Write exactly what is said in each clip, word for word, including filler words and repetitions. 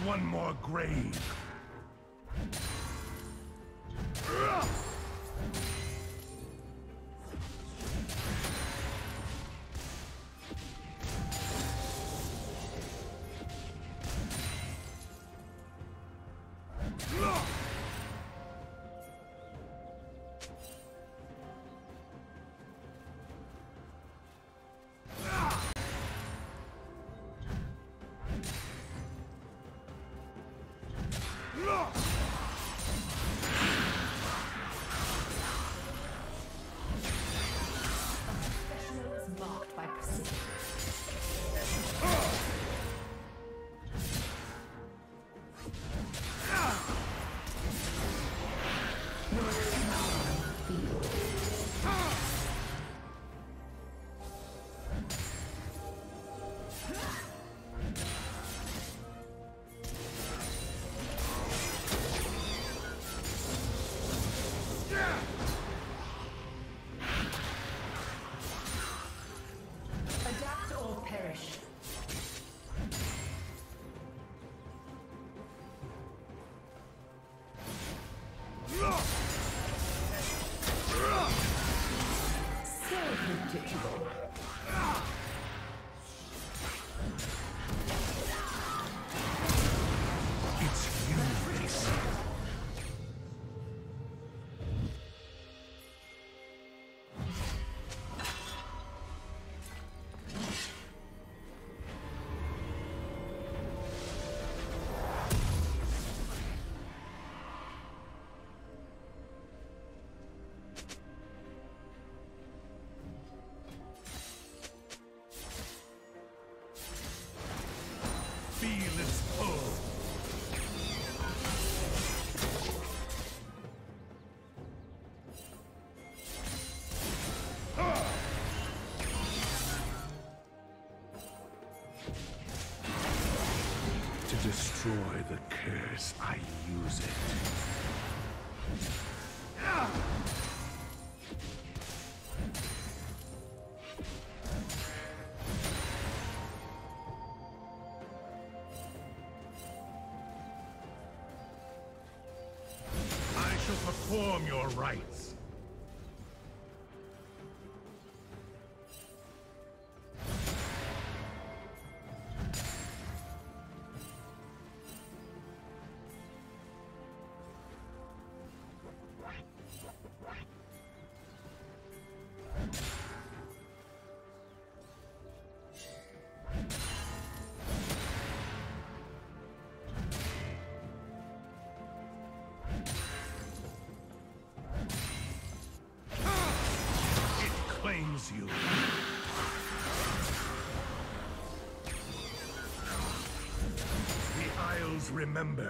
one more grave. Feel its pull. To destroy the curse, I use it. Perform your rites. Claims you. The Isles remember.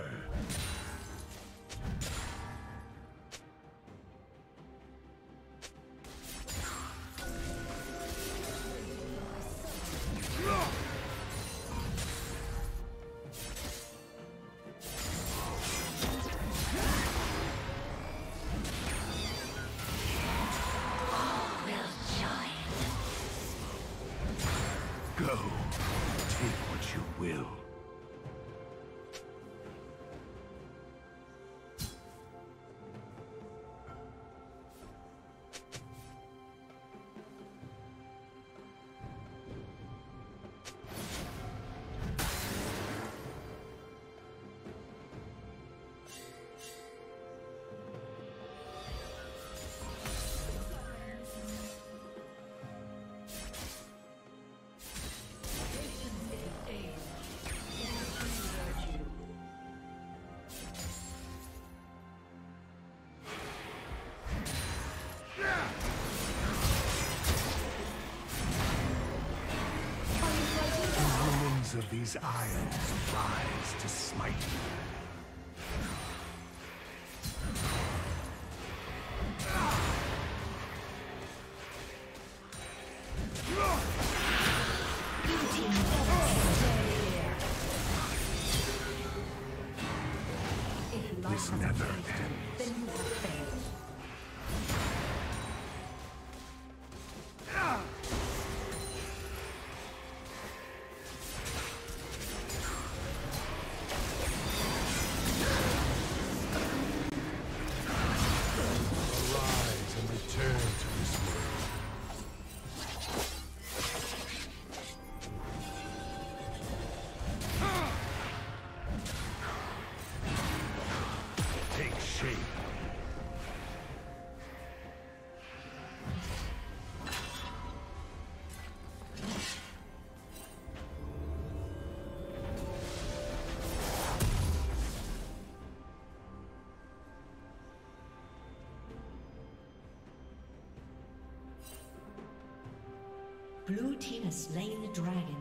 Go. Take what you will. Of these isles rise to smite you. This never ends. Then you have failed. Blue team has slain the dragon.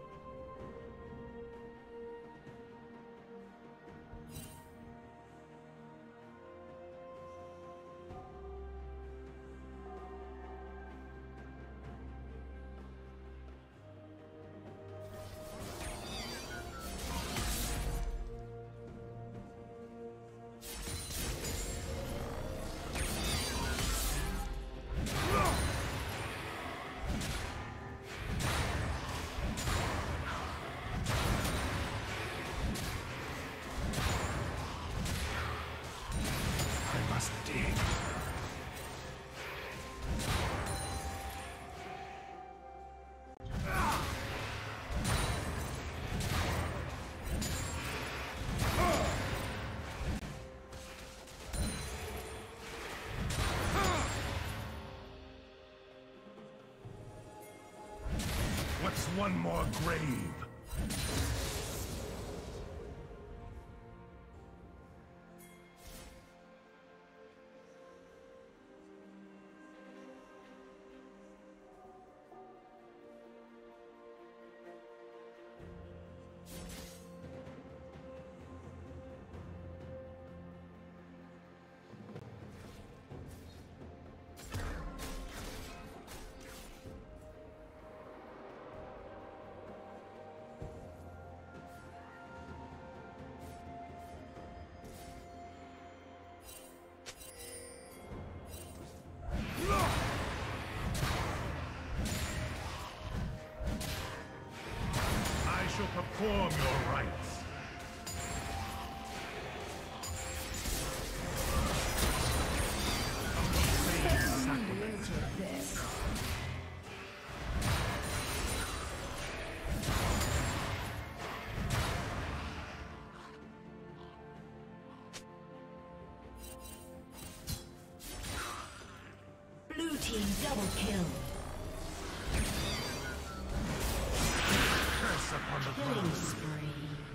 One more grave. Perform your rites. Blue team double kill. Killing spree.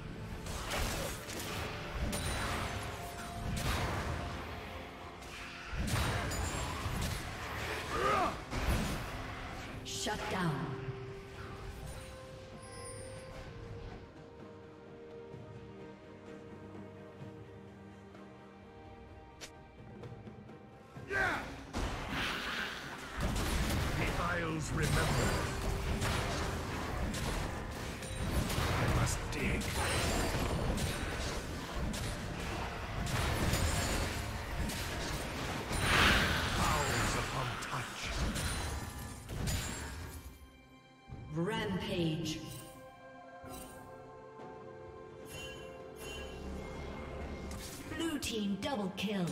Shut down. Yeah. The Isles remember. Dig. Fouls upon touch. Rampage. Blue team double kill.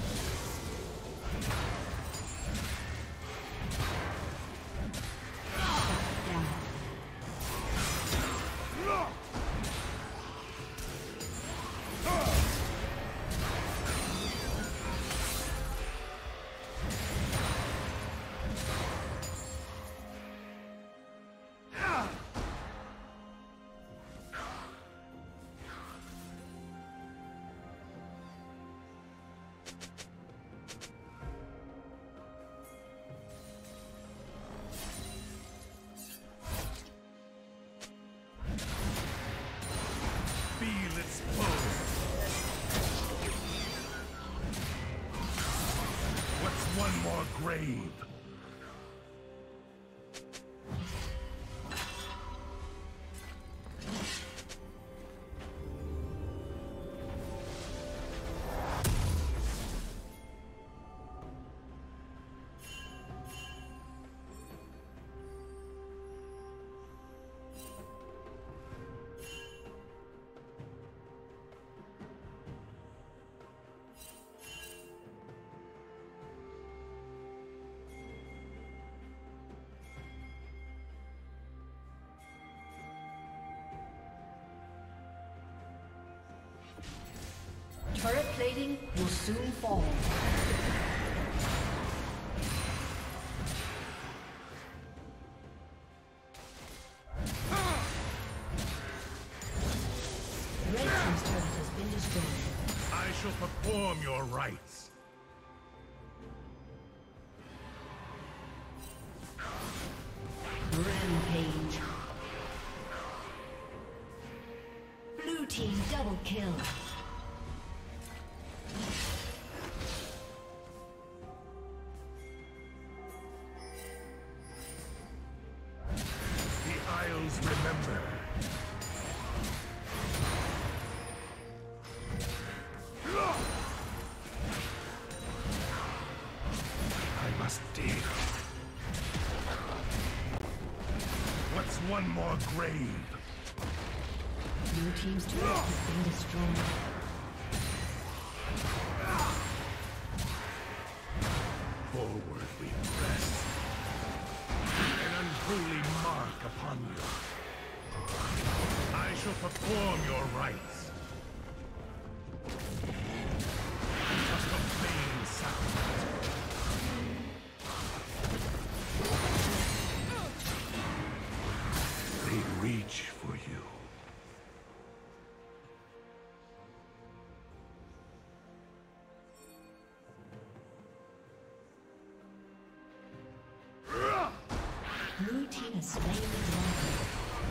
One more grave. Turret plating will soon fall. Red team's turret has been destroyed. I shall perform your rites. Red double kill. The Isles remember. I must dig. What's one more grave? Blue team's turret has been destroyed. Forward we press. An unholy mark upon you. I shall perform your rites. A profane sound. They reach for you. Blue team has slain the dragon.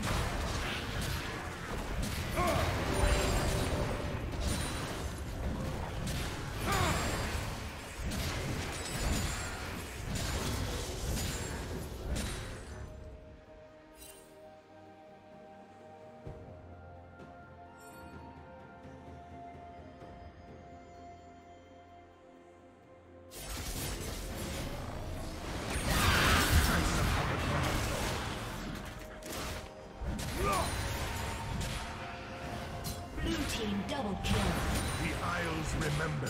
Double kill. The Isles remember.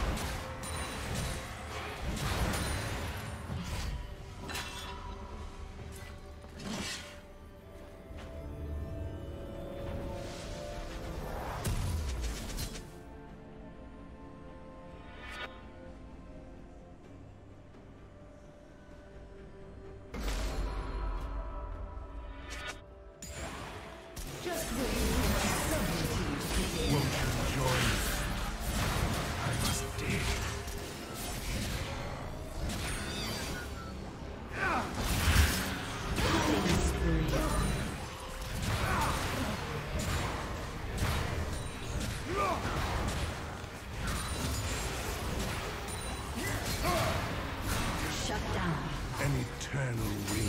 Just wait. Won't you join me? I must dig. Shut down. An eternal ring.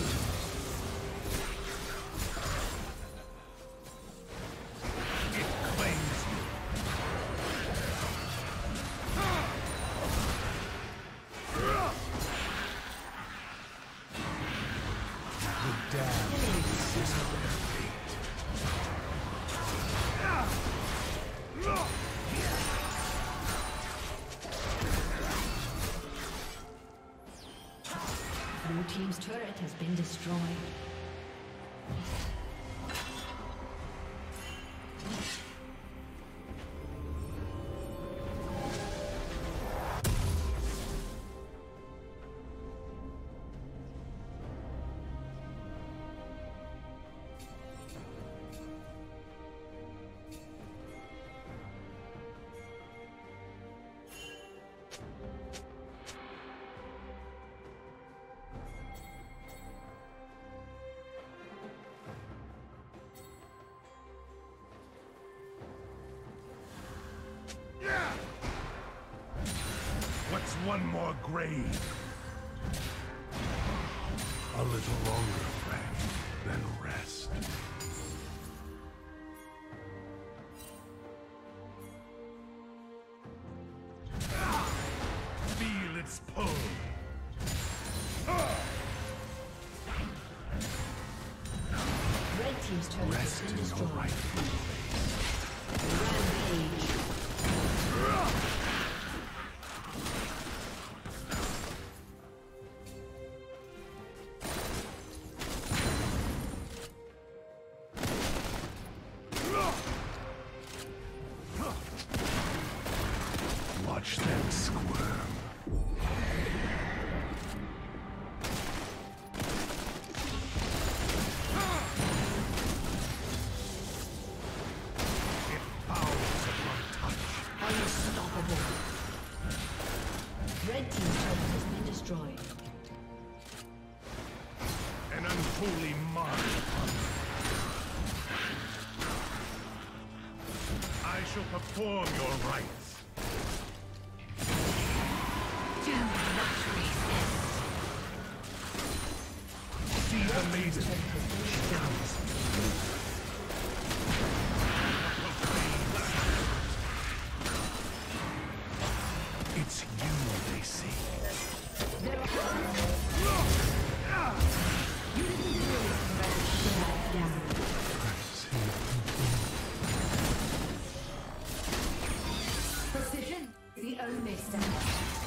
Blue team's turret has been destroyed. What's one more grave? A little longer, friend, then rest. Feel its pull. Red team's turret Rest has been in destroyed. your right. Rampage. Watch them squirm. If power Perform your rites. Do not resist. See the maiden. She dies. It's you they see. Precision, the only standard.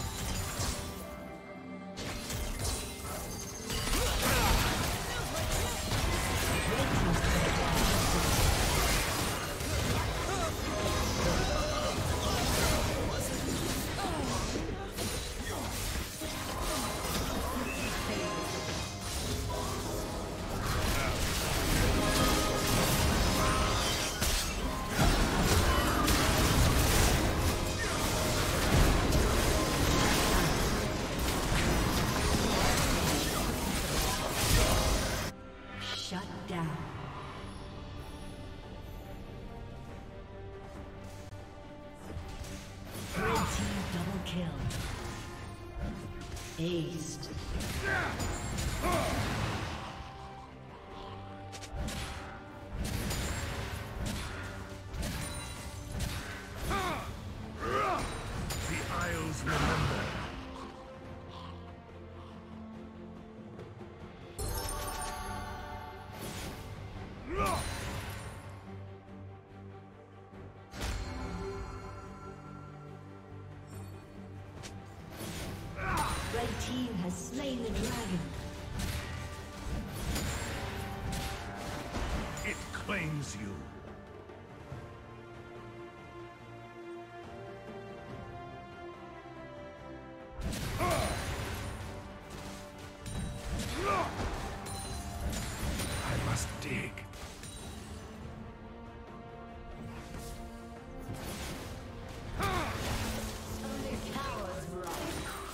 Aced. The Isles remember. Red team has slain the dragon. It claims you. I must dig. Only cowards run.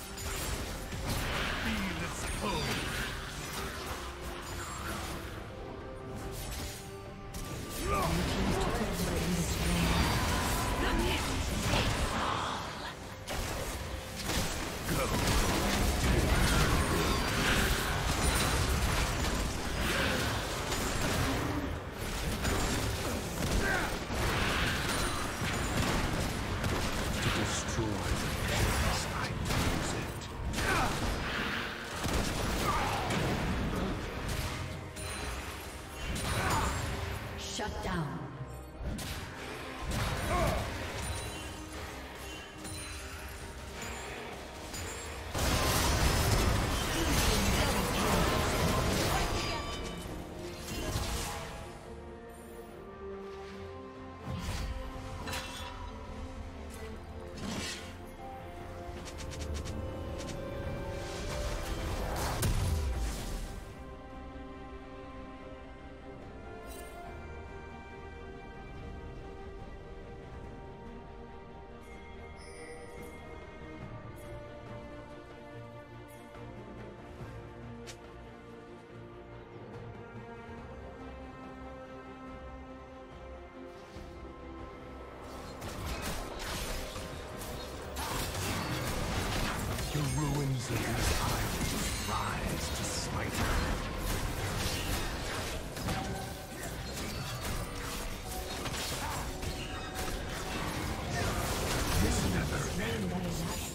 Feel its pull. Destroy the chaos I use it. Shut down. The ruins of these isles rise to smite her. This never ends.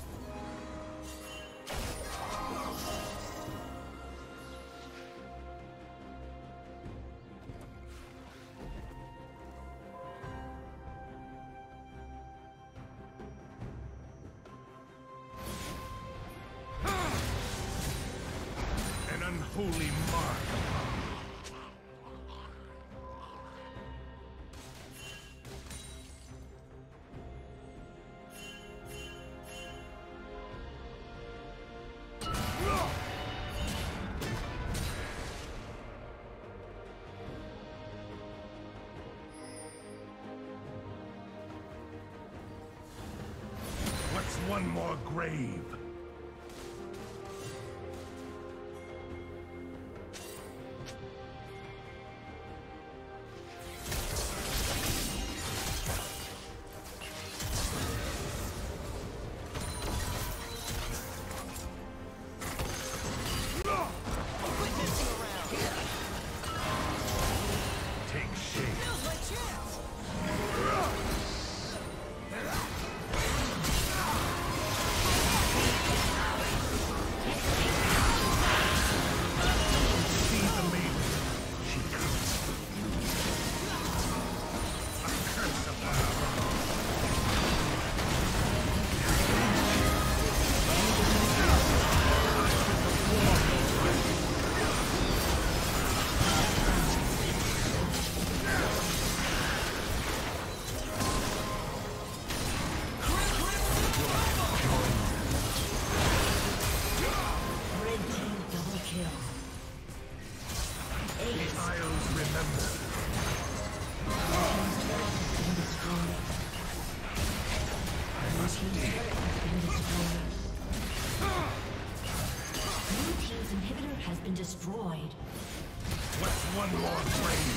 An unholy mark. What's one more grave? Isles remember. I must dig. Blue team's inhibitor has been destroyed. What's one more grave?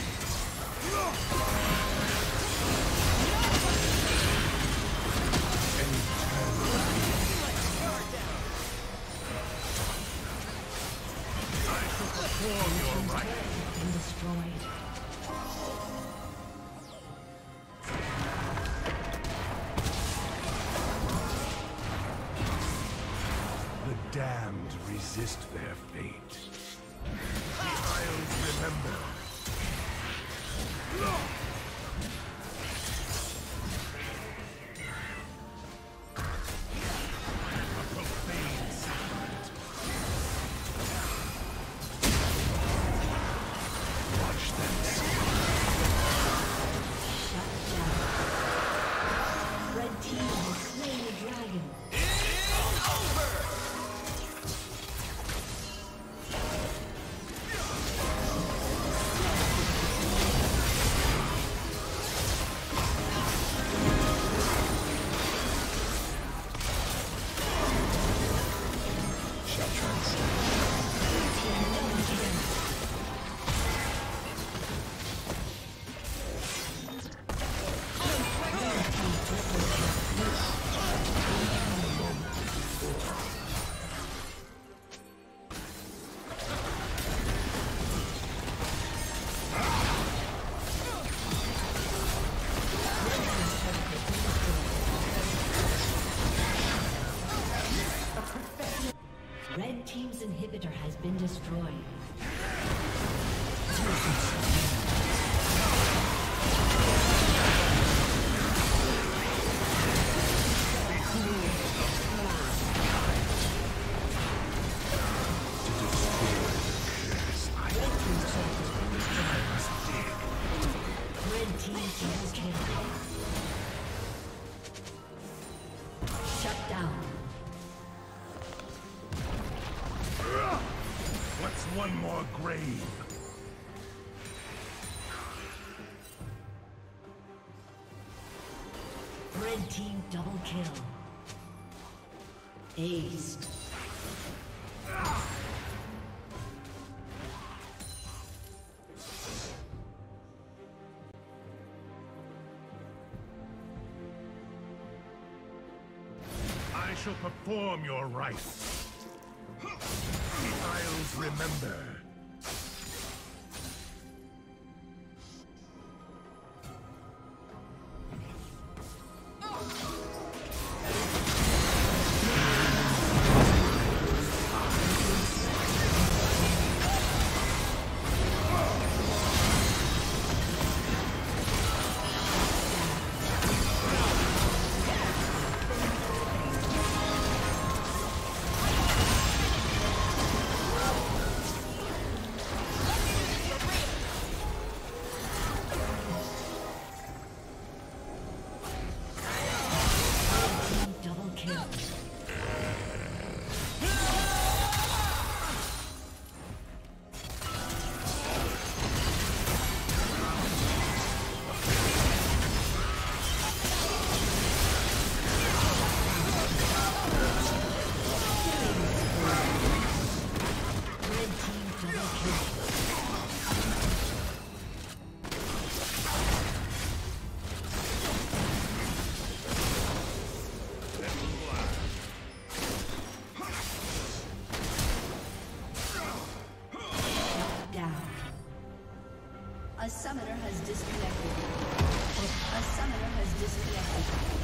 Perform your right. Been destroyed. The damned resist their fate. The Isles remember. A profane sacrament. Watch them Shut down. Red team has slain the dragon. Red team's inhibitor has been destroyed. Red team double kill. Shut down. What's one more grave? Red team double kill. Ace. I shall perform your rites. The Isles remember. A summoner has disconnected. A summoner has disconnected.